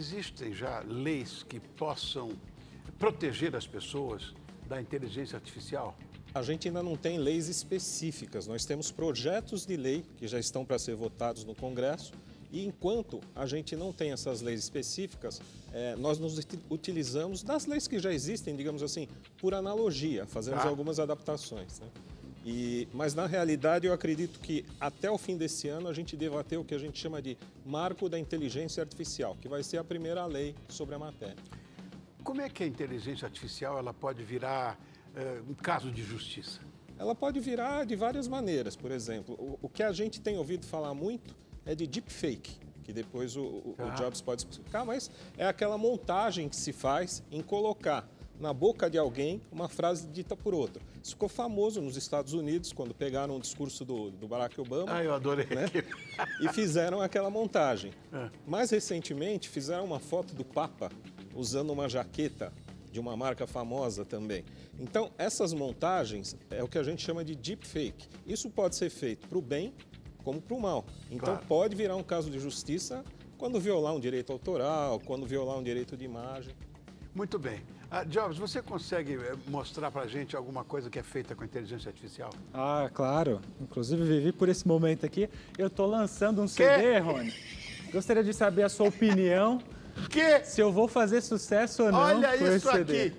existem já leis que possam proteger as pessoas da inteligência artificial? A gente ainda não tem leis específicas, nós temos projetos de lei que já estão para ser votados no Congresso e enquanto a gente não tem essas leis específicas, nós nos utilizamos das leis que já existem, digamos assim, por analogia, fazemos algumas adaptações, né? Mas na realidade eu acredito que até o fim desse ano a gente deva ter o que a gente chama de Marco da Inteligência Artificial, que vai ser a primeira lei sobre a matéria. Como é que a inteligência artificial ela pode virar um caso de justiça? Ela pode virar de várias maneiras. Por exemplo, o que a gente tem ouvido falar muito é de deepfake, que depois o Jobs pode explicar, mas é aquela montagem que se faz em colocar na boca de alguém uma frase dita por outro. Isso ficou famoso nos Estados Unidos, quando pegaram o discurso do Barack Obama. Eu adorei, né? E fizeram aquela montagem. Mais recentemente, fizeram uma foto do Papa usando uma jaqueta de uma marca famosa também. Então, essas montagens é o que a gente chama de deepfake. Isso pode ser feito para o bem como para o mal. Então, pode virar um caso de justiça quando violar um direito autoral, quando violar um direito de imagem. Muito bem. Jobs, você consegue mostrar para a gente alguma coisa que é feita com inteligência artificial? Claro. Inclusive, vivi por esse momento aqui. Eu estou lançando um CD, Rony. Gostaria de saber a sua opinião. Se eu vou fazer sucesso ou não. Olha com isso esse CD. aqui.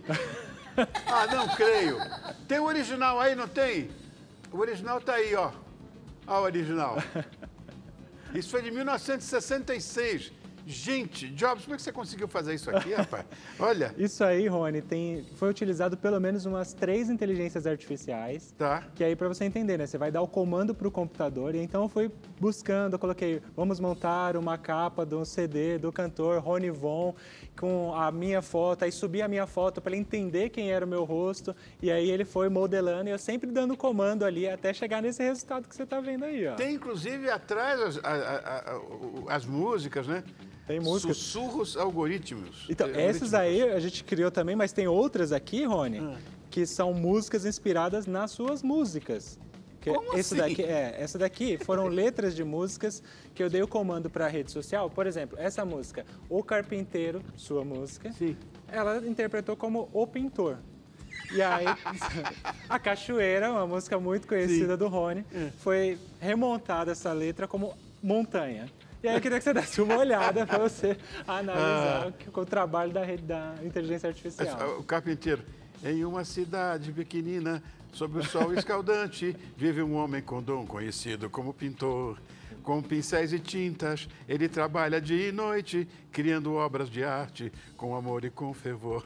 Não creio. Tem o original aí, não tem? O original tá aí, ó. Olha o original. Isso foi de 1966. Gente, Jobs, como é que você conseguiu fazer isso aqui, rapaz? Olha. Isso aí, Rony, foi utilizado pelo menos umas 3 inteligências artificiais. Que aí, para você entender, né? Você vai dar o comando para o computador. E então eu fui buscando, eu coloquei, vamos montar uma capa do CD do cantor Rony Von com a minha foto. Aí subi a minha foto para ele entender quem era o meu rosto. E aí ele foi modelando e eu sempre dando comando ali até chegar nesse resultado que você está vendo aí, ó. Tem, inclusive, atrás as músicas, né? Tem músicas. Sussurros algoritmos. Então, essas aí a gente criou também, mas tem outras aqui, Rony, que são músicas inspiradas nas suas músicas. Como assim? Essa daqui foram letras de músicas que eu dei o comando para a rede social. Por exemplo, essa música, O Carpinteiro, sua música, ela interpretou como O Pintor. E aí, a Cachoeira, uma música muito conhecida do Rony, foi remontada essa letra como Montanha. E aí eu queria que você desse uma olhada para você analisar o trabalho da inteligência artificial. O Carpinteiro. Em uma cidade pequenina, sob o sol escaldante, vive um homem com dom conhecido como pintor. Com pincéis e tintas, ele trabalha dia e noite, criando obras de arte com amor e com fervor.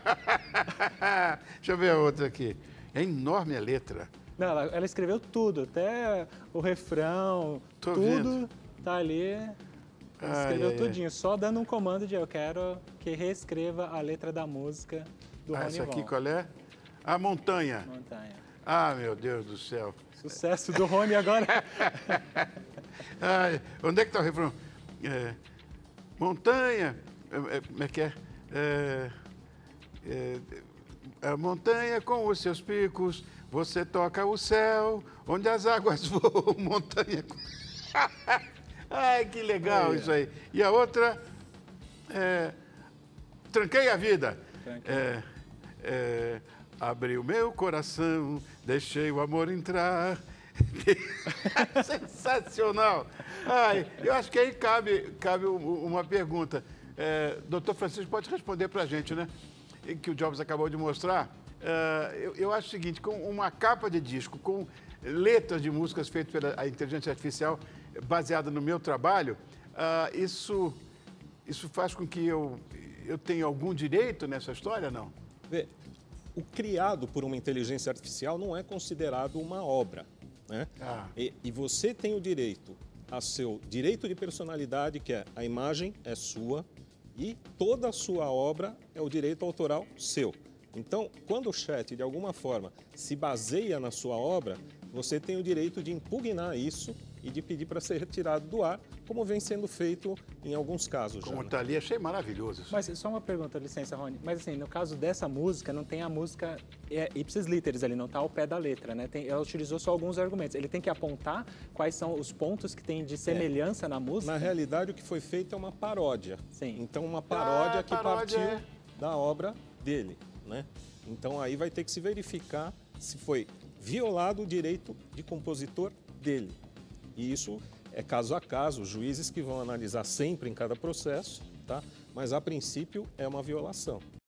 Deixa eu ver a outra aqui. É enorme a letra. Não, ela escreveu tudo, até o refrão, tudo tá ali. Ela escreveu tudinho, só dando um comando de eu quero que reescreva a letra da música do Rony Von. Essa aqui qual é? A Montanha. Montanha. Meu Deus do céu. Sucesso do Rony agora. Onde é que está o refrão? Montanha. Como é que é? A montanha com os seus picos, você toca o céu, onde as águas voam, montanha. Ai, que legal isso aí. E a outra, tranquei a vida. Abri o meu coração, deixei o amor entrar. Sensacional. Eu acho que aí cabe uma pergunta. Doutor Francisco, pode responder para a gente, né? Que o Jobs acabou de mostrar. Eu acho o seguinte, com uma capa de disco, com letras de músicas feitas pela inteligência artificial, baseada no meu trabalho, isso faz com que eu tenha algum direito nessa história, não? Vê, o criado por uma inteligência artificial não é considerado uma obra, né? E você tem o direito a seu direito de personalidade, que é a imagem é sua, e toda a sua obra é o direito autoral seu. Então, quando o chat, de alguma forma, se baseia na sua obra, você tem o direito de impugnar isso e de pedir para ser retirado do ar, como vem sendo feito em alguns casos. Como já, está ali, achei maravilhoso isso. Mas só uma pergunta, licença, Rony. Mas assim, no caso dessa música, não tem a música ipsis literis ali, não está ao pé da letra, né? Ela utilizou só alguns argumentos. Ele tem que apontar quais são os pontos que tem de semelhança na música? Na realidade, o que foi feito é uma paródia. Sim. Então, uma paródia que paródia partiu da obra dele, né? Então, aí vai ter que se verificar se foi violado o direito de compositor dele. E isso é caso a caso, os juízes que vão analisar sempre em cada processo, tá? Mas a princípio é uma violação.